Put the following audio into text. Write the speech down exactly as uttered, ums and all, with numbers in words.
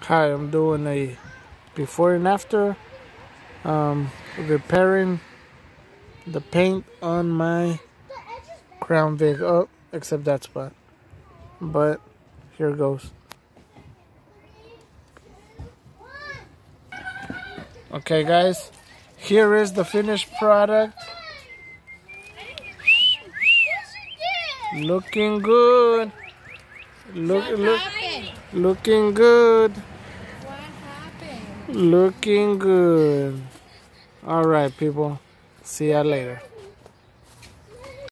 Hi, I'm doing a before and after um, repairing the paint on my Crown Vic. Oh, except that spot. But here goes. Okay, guys, here is the finished product. Looking good. Look, look, looking good. What happened? Looking good. All right, people. See ya later.